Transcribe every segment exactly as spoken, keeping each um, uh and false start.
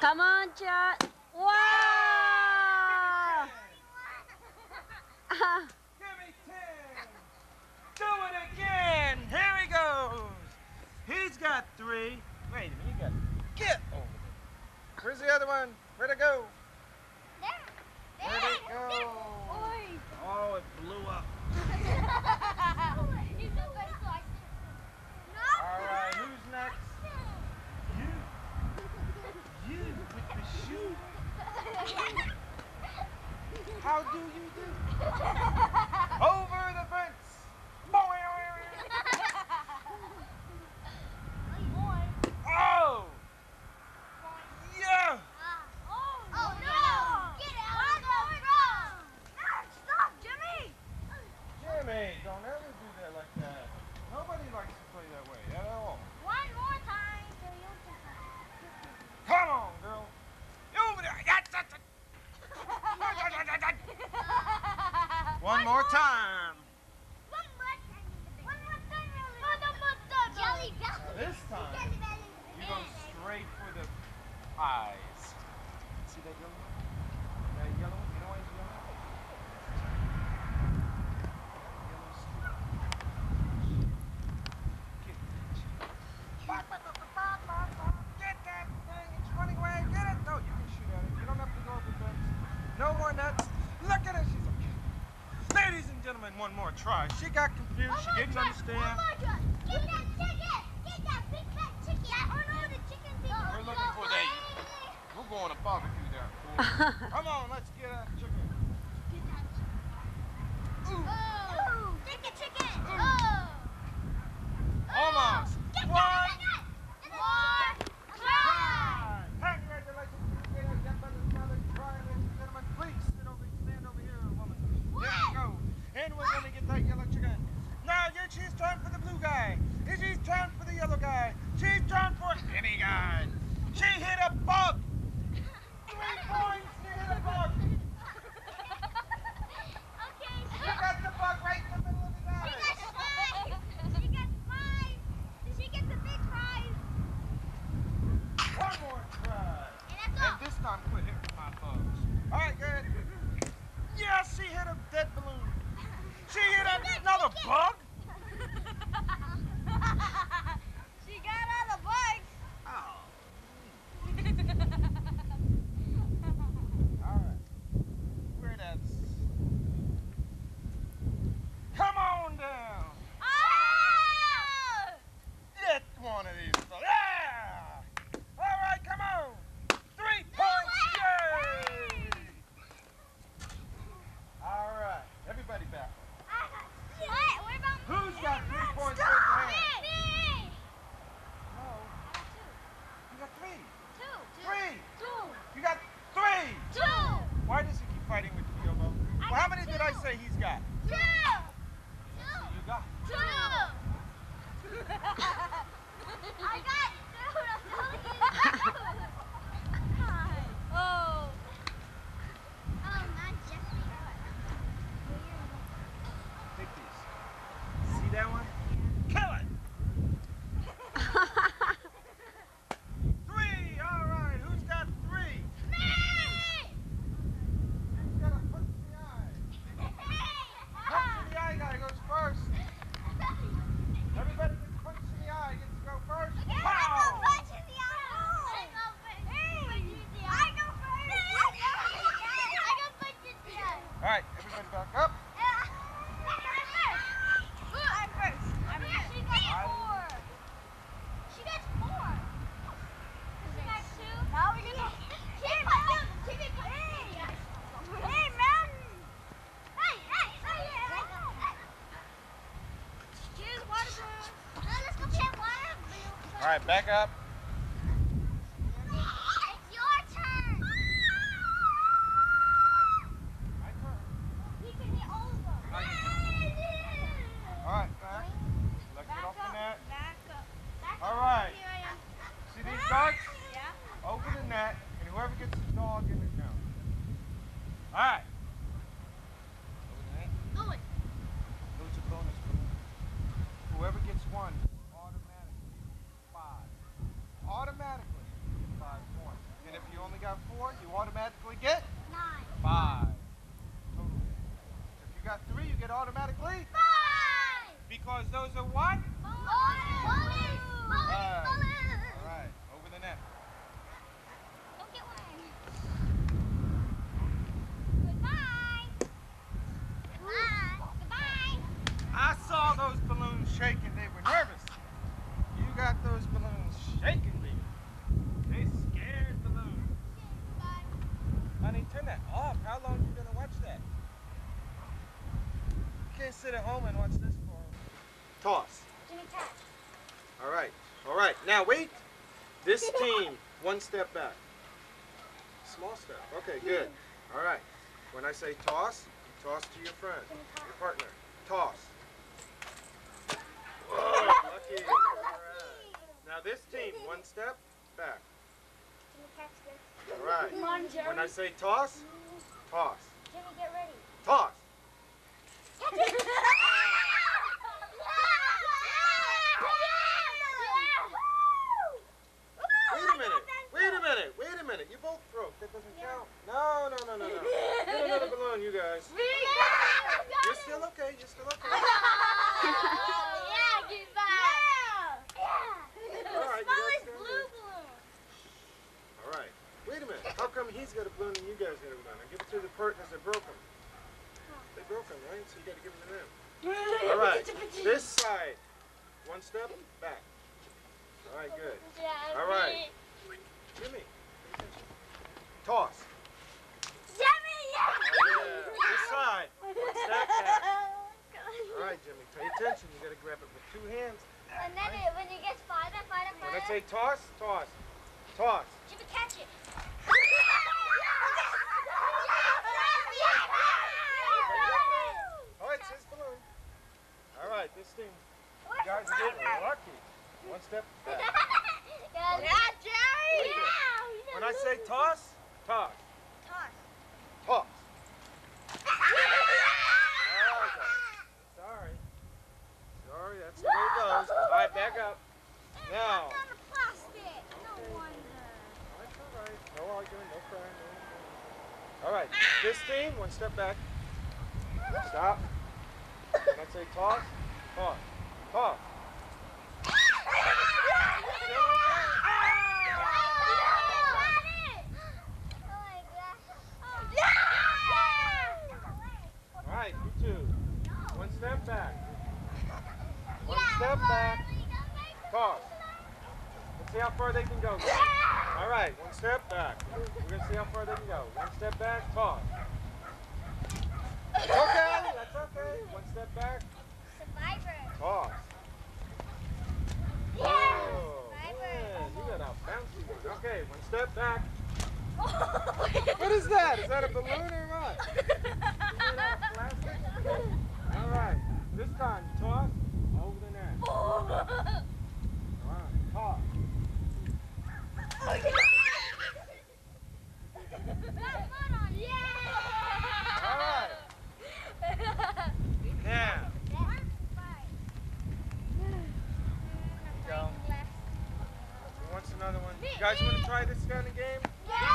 Come on, Chat. Wow! Give me ten. Do it again. Here he goes. He's got three. Wait a minute. He got. Get over there. Where's the other one? Where'd it go? There. Where'd it go? Oh, it blew up. All right. Who's next? You. You with the shoe. How do you do? Over the fence. Oh! Yeah! Oh no! Get out of the road! No, stop, Jimmy! Jimmy, don't ever do that like that. Nobody likes to play that way at all. One more time so you'll Come on, girl. You over there. One more time. One more time. One more time. One more time. Jelly belly. This time, you go straight for the eyes. See that yellow one? That yellow one? You know why it's yellow? Yellow streak. Get Get that thing. It's running away. Get it. No, you can shoot at it. You don't have to go over the fence. No more nuts. Look at her. She's okay. Ladies and gentlemen, one more try. She got confused. One She more didn't try. understand. One more try. Get that chicken. Get that big fat chicken. Oh no, the chicken thing. We're looking for that. We're going to barbecue there. Come on, let's get that chicken. Get that chicken. Ooh. Oh. Chicken, chicken. Ooh. Oh. Almost. Get One. that. More. Try. Congratulations. You did it. Get better than another try, ladies and gentlemen. Please sit over, stand over here, woman. There you go. And we're going to get that yellow chicken. Now, yeah, she's trying for the blue guy. And she's trying for the yellow guy. She's trying for any guy. She hit a bug. Three points. She hit a bug. Okay, She got the bug right in the middle of the She night. got five. She got five. She gets a big prize. One more try. And that's all. And this time, quit hitting my bugs. All right, good. Yes, she hit a dead balloon. She hit another bug. She got all the bugs. Oh. All right. Where that's. Come on down. Oh! Get one of these. Yeah. All right, come on. Three points. Yay. All right. Everybody back. What? What about Who's got three points? Stop. Raise your hand. Me. No. You got three. Two. Three. Two. You got three. Two. Why does he keep fighting with you, Yobo? I Well, how got many did I two. say he's got? Two. You got. Two. I got two. Oh. Oh, not Jeffrey. Take these. See that one? Kill it! Three! All right, who's got three? Me! Who's got a punch in the eye? Punch in the eye guy goes first. Everybody gets punched in the eye gets to go first. I Pow! go punch in the eye. I go first. I go first. I go punch in the eye. All right, everybody back up. I'm first. I'm first. She got four. She got four. She got two. Now we're gonna. Hey, man. Hey, man. Hey, hey, hey, hey. Here's water balloon. Let's go get water balloon. All right, back up. It's your turn. My turn. You can hit all of them. I All right, back. Let's get off the net. Back up. Back All up. right. Here I am. See these darts? Yeah. Open the net, and whoever gets the dog in the count. All right. Open the net. Do it. Those are bonus balloons. Whoever gets one, automatically five. those? Those are what? Balloons! Right. All right, over the net. Don't get one. Goodbye. Goodbye. Goodbye. I saw those balloons shaking. They were nervous. You got those balloons shaking, baby. They scared balloons. Goodbye. Honey, turn that off. How long are you going to watch that? You can't sit at home and watch this for toss. Jimmy, catch. All right. All right. Now, wait. This team, one step back. Small step. Okay, good. All right. When I say toss, you toss to your friend, your partner. Toss. Whoa, lucky. All right. Now, this team, one step back. Jimmy, catch this. All right. Come on, Jeremy. When I say toss, toss. Jimmy, get ready. Toss. Catch it. Wait a minute. Wait a minute. Wait a minute. You both broke. That doesn't count. No, no, no, no, no. Get another balloon, you guys. You're still okay. You're still okay. Yeah, give back. Yeah. All right, you guys got Blue it. balloon. All right. Wait a minute. How come he's got a balloon and you guys got a balloon? I give it to the partners that broke them. They broke them, right? So you got to give them to them. All right. This side. One step back. All right, good. All right. Jimmy. pay attention. Toss. Jimmy, yeah. Yeah. This side. One step back. All right, Jimmy. Pay attention. You got to grab it with two hands. And then it, when it gets farther, farther, farther. When I say toss, toss. Toss. Jimmy, catch it. Oh, it's his balloon. All right, this thing. You guys are getting lucky. One step back. Yeah, Jerry. When I say toss, toss. Toss. Toss. Sorry. Sorry, that's the way it goes. All right, back up. Now. It's on the plastic. No wonder. That's all right. No arguing, no crying. No, no. All right, this team, one step back. Stop. When I say toss, toss. Toss. All right, you two. One step back. One step back. Toss. Let's see how far they can go. All right, one step back. We're going to see how far they can go. One step back, toss. Okay, that's okay. One step back, Survivor. toss. Yeah. Oh, man, you got a bouncy one. Okay, one step back. What is that? Is that a balloon or what? Is that a plastic? All right, this time, toss over the net. All right, toss. All right. Now, go. Who wants another one? You guys want to try this kind of game?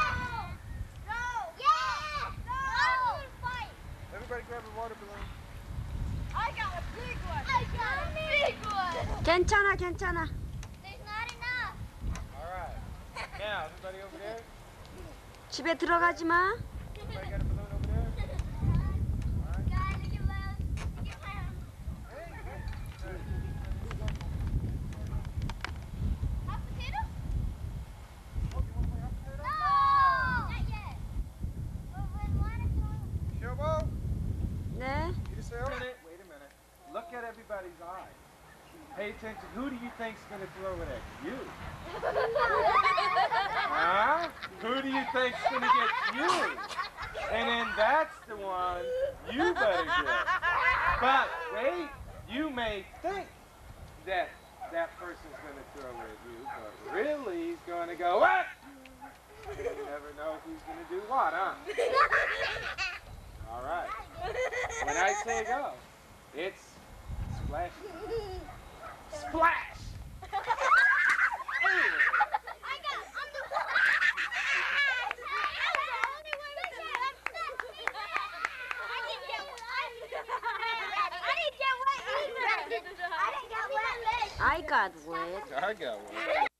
Everybody grab a water balloon. I got a big one. I got a big one. 괜찮아, 괜찮아. There's not enough. All right. Now, everybody over there? 집에 들어가지 마. Everybody got a balloon over there? All right. Guys, look at my, look at my. Hey, hey. Hot potato? Oh, you want to play hot potato? No, not yet. But when one is going. Shobo? 네. You just say, oh, wait a minute. Wait a minute. Look at everybody's eyes. Pay attention. Who do you think's going to throw it at you? Huh? Who do you think's going to get you? And then that's the one you better get. But wait, you may think that that person's going to throw it at you, but really he's going to go, what? You never know who's going to do what, huh? All right. When I say go, it's splash. Splash! I got. I'm the. I'm the only one with the upset. I didn't get. I didn't get wet either. I I got wet. I got one.